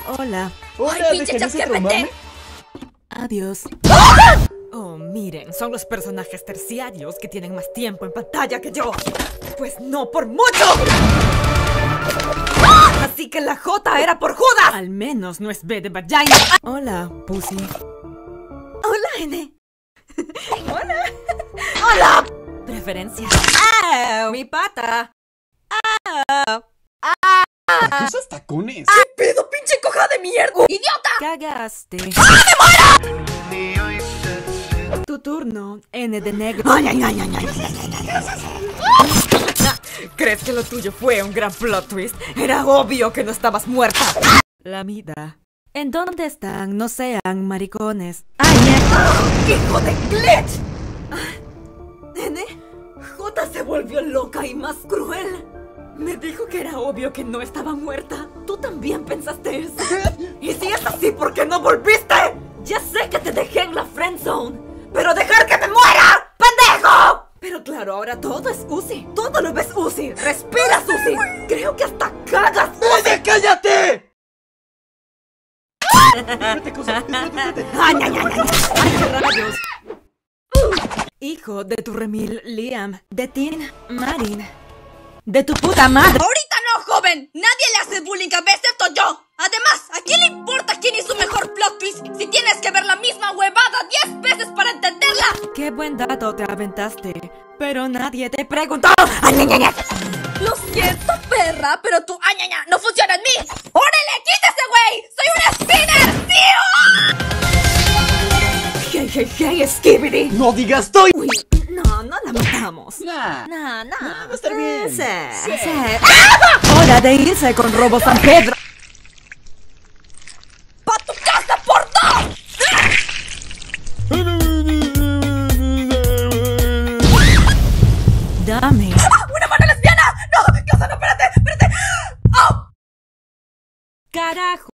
Hola. Hola, ¡Ay, pinche ¿dejarías de ChatGPT! traumarme? Adiós. Oh, miren, son los personajes terciarios que tienen más tiempo en pantalla que yo. Pues no por mucho. Así que la J era por Judas. Al menos no es B de vagina. Hola, Pussy. Hola, N. Hola. Hola. Preferencias. ¡Ah! Mi pata. ¿Por qué usas tacones? ¿Qué pedo, pinche coja de mierda? ¡Idiota! Cagaste. Tu turno, N de negro. ¿Crees que lo tuyo fue un gran plot twist? Era obvio que no estabas muerta. La mida. ¿En dónde están? No sean maricones. ¡Hijo de glitch! Nene, J se volvió loca y más cruel. Me dijo que era obvio que no estaba muerta. ¿Tú también pensaste eso? Y si es así, ¿por qué no volviste? Ya sé que te dejé en la friendzone, pero dejar que me muera, ¡pendejo! Pero claro, ahora todo es Uzi. Todo lo ves Uzi. Respiras Uzi. Creo que hasta cagas Uzi. ¡Oye, cállate! Espérate, cosa, espérate. ¡Rayos! Hijo de tu remil Liam, de Tin Marin, de tu puta madre. Ahorita no, joven. Nadie le hace bullying a B excepto yo. Además, ¿a quién le importa quién hizo mejor plot twist si tienes que ver la misma huevada 10 veces para entenderla? Qué buen dato te aventaste, pero nadie te preguntó. Lo siento, perra, pero tu añaña no funciona en mí. ¡Órale, quítese, güey! ¡Soy un spinner, tío! Hey, hey, hey, Skibidi. ¡No digas estoy! Uy, no la matamos. Nah. No. Va a estar bien. Sí. Sí. Hora de irse con Robo San Pedro. ¡Pa' tu casa por dos! Dame. ¡Una mano lesbiana! ¡No! ¡Casa, no! ¡Espérate! ¡Oh! Carajo.